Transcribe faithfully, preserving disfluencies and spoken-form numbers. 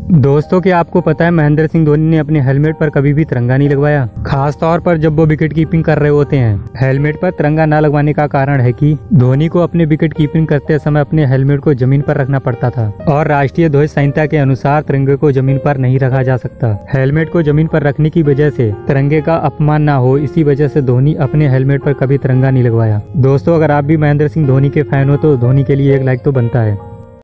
दोस्तों, क्या आपको पता है महेंद्र सिंह धोनी ने अपने हेलमेट पर कभी भी तिरंगा नहीं लगवाया, खास तौर पर जब वो विकेट कीपिंग कर रहे होते हैं। हेलमेट पर तिरंगा न लगवाने का कारण है कि धोनी को अपने विकेट कीपिंग करते समय अपने हेलमेट को जमीन पर रखना पड़ता था और राष्ट्रीय ध्वज संहिता के अनुसार तिरंगे को जमीन पर नहीं रखा जा सकता। हेलमेट को जमीन पर रखने की वजह से तिरंगे का अपमान न हो, इसी वजह से धोनी अपने हेलमेट पर कभी तिरंगा नहीं लगवाया। दोस्तों, अगर आप भी महेंद्र सिंह धोनी के फैन हो तो धोनी के लिए एक लाइक तो बनता है।